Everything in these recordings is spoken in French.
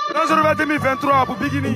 Dangereux 2023 pour Bikini.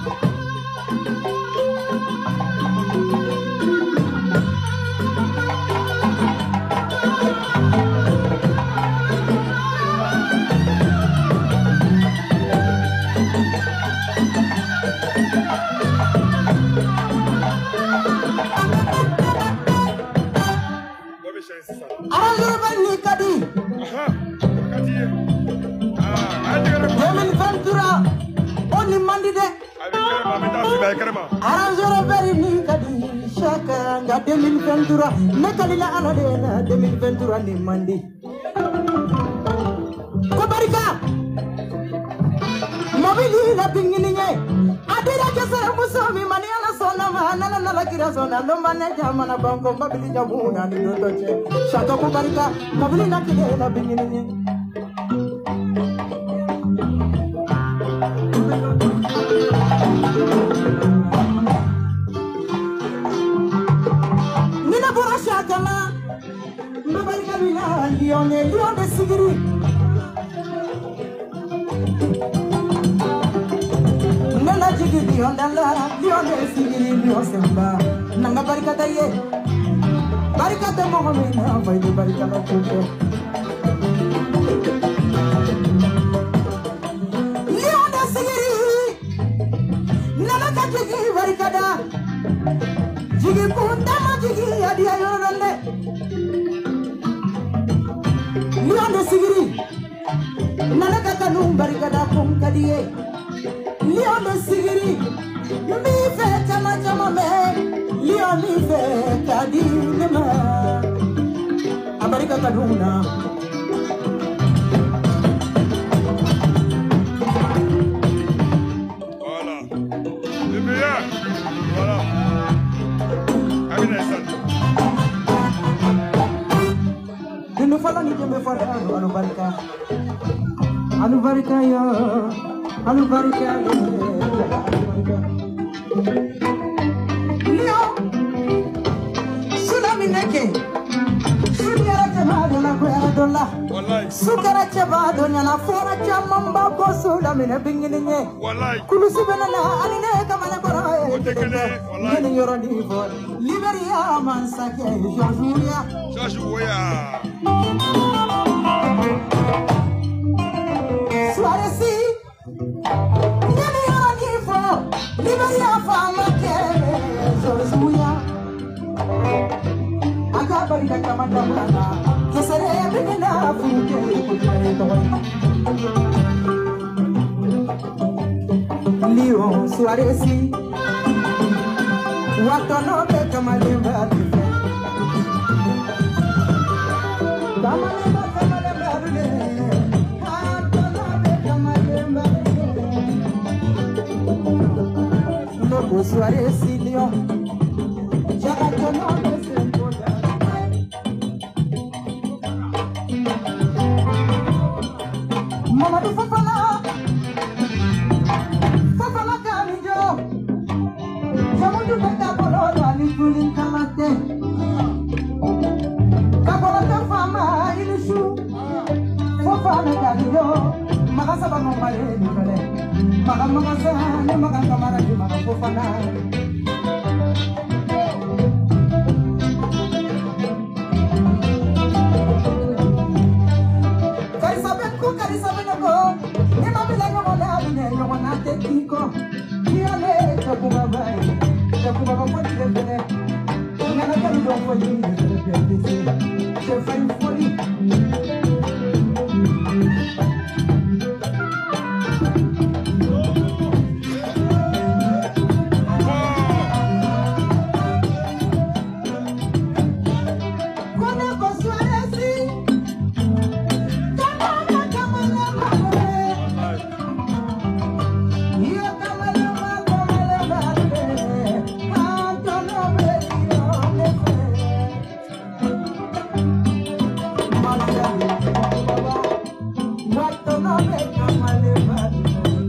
Arrangeur very nikadi shaka nga 2023 nakalila aladena 2023 ni mandi ko barika mobili la pingininye adira kesa musomi mani ala sona mana la kira sona no mane jamana banko mobili jamuna ni dotoche shaka ko barika mobili la kira la pingininye Lion de Sigiri Nana Jigi Lion de Sigiri Lion Semba Nanga Barikata ye Barikata Mohamina Vaidu Barikata Chucho Lion de Sigiri Nana Jigi Barikata Jigi Kundama Jigi Adia Yorande Lion de Sigiri Nana Kakanu Barikada Kumkadiye Lion de Sigiri Mi fe chama chama me Lion mi fe kadi nema Abarika Kaduna Voilà le meilleur. Voilà Aminessan. Dinu fala ni jembe fala anu barika yo anu barika Leo Sulami neke Sunyara chama na kwera dola Wallahi Sukara chaba donya na fora chama mbako Sulami ne bingininye Wallahi Kulusi benana anine kamana kora Otekene wallahi Ngene yoro ni for Liberia mansake Georgia Joshua Suaresi Ngene yoro ni for Liberia fama kere Georgia Akabari da kamada mana Kesere bigina fuke kujere toy Lion Suaresi Watono be kamalemba dife Kamalemba dule Watono be kamalemba Lobo Suaresi Lion Jagatono be semboda Mama du Fafana Kamijo Jamuju beta bolo ali tulin kamate Kabola fama ilishu Fafana Kamijo Magasa ba mambale ni kale Magasa ne magamara di magafofana Kiko, Kiale, Tapubai, Tapuba, what did you do? Never can go for you, the find for you. What the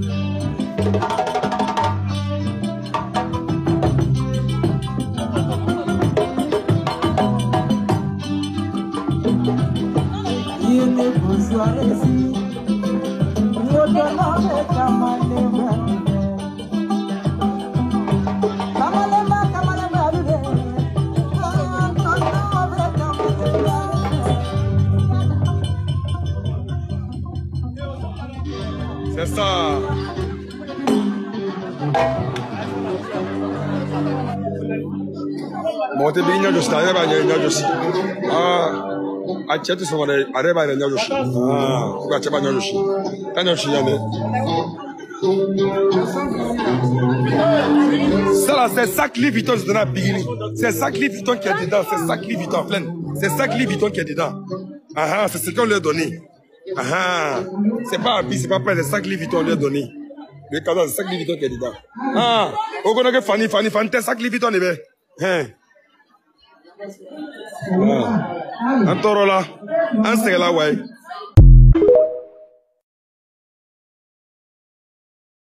C'est ça. Bon, t'es bien, je suis allé à Josi. Ah, tu es sur le arrêt à Josi. Ah, tu vas à Josi. Ça là, c'est ça que Louis Vuitton se donne à Bigini. C'est ça que Louis Vuitton qui est dedans. C'est ça que Louis Vuitton plein. C'est ça que Louis Vuitton qui est dedans. Ah, c'est ce qu'on lui a donné. Ah, c'est pas habillé, c'est pas prêt. C'est ça que Louis Vuitton lui a donné. Le cadeau, c'est ça que Louis Vuitton qui est dedans. Ah, on connaît que Fanny, c'est ça que Louis Vuitton est bien. Hein. Un taureau là, un c'est là, ouais.